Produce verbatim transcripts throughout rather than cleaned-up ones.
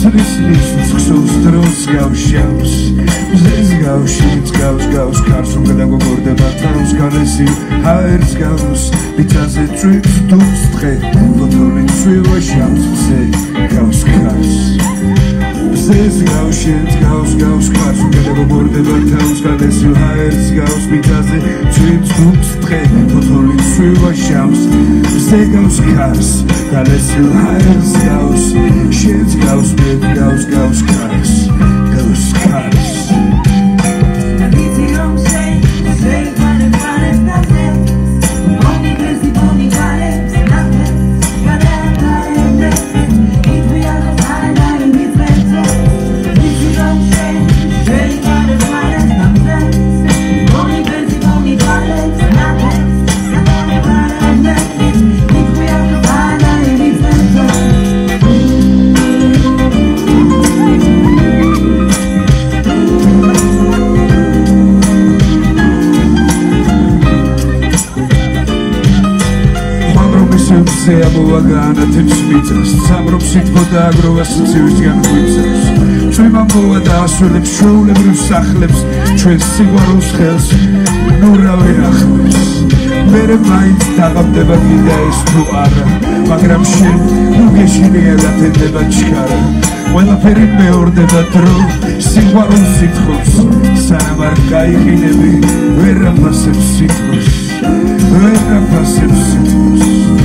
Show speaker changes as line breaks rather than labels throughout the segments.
ცაცრის ნისლს ხსოვს დროს გავშავს მზეს გავშიც გავს გავს ქარს რომ გადაგოგორდება თავს განესი ჰაერს გავს მიწაზე წვიმს დუმს დღე ბოთოლი ცვივა შავს მზე გავს ქარს მზეს გავშიც გავს გავს ქარს რომ გადაგოგორდება თავს განესი ჰაერს გავს მიწაზე წვიმს დუმს დღე ბოთოლი ცვივა შავს მზე გავს ქარს განესი ჰაერს გავს შენს გავს მე გავს გავს ქარს გავს ქარს მზე ამოვაგანა თემს მიწას სამრობ სითბო და აგროვა სიცივისგან გვიწევს ჩვენმა მოვა და ასველებს ჩვეულებრივ სახლებს ჩვენს სიყვარულს ხელს ნურავი ახმებს მერე მაინც დაღამდება კიდე ეს თუ არა მაგრამ შენ ნუ გეშინია გათენდება ჩქარა ყველაფერი მეორდება დრო სიყვარულს სიტყვებს სანამ არ გაიყინები ვერ აფასებს სიტყვებს ვერ აფასებს სიტყვებს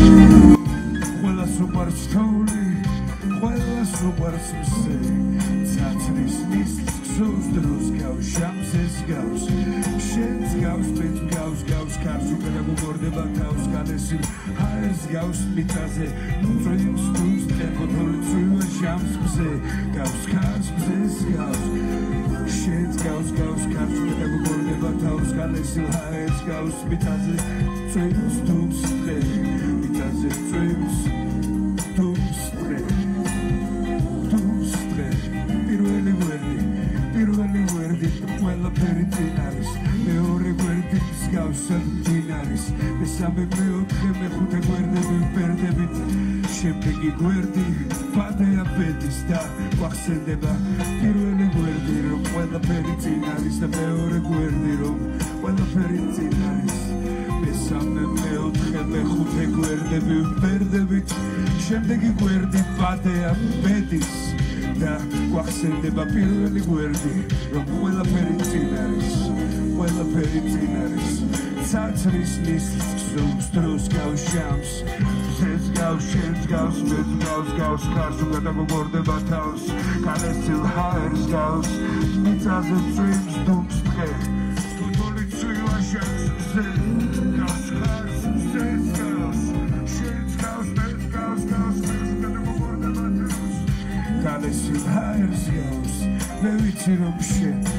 Gauss mitaze, dreams, dreams, trepotory, dreamer, shams, mze, Gauss, cars, mze, Gauss, shit, Gauss, Gauss, cars, mitago, gorneva, taus, galesil, haes, Gauss, mitaze, dreams, dreams, tre, mitaze, dreams, dreams, tre, dreams, tre, piruele guerdi, piruele guerdi, quella per i dinaris, le ore guerdi, Gauss, dinaris, besame meo, che me jute guerdi, პერდებით შემდეგი გვერდი პატეა ბედის და გვახსენდება პირველი გვერდი რომ ყველაფერი წინ არის და მეორე გვერდი რომ ყველაფერი წინ არის მესამე მეოთხე მეხუთე გვერდები პერდებით შემდეგი გვერდი პატეა ბედის და გვახსენდება პირველი გვერდი რომ ყველაფერი წინ არის ყველაფერი წინ არის ცაცრის ნისლს ხსოვს დროს გავშამს მზეს გავს შენს გავს მეც გავს გავს ქარს რომ გადაგოგორდება თავს განესილ ჰაერს გავს მიწაზე წვიმს დუმს დღე ბოთოლი ცვივა შავს მზე გავს ქარს მზეს გავს შენს გავს მეც გავს გავს ქარს რომ გადაგოგორდება თავს განესილ ჰაერს გავს მე ვიცი რომ შენ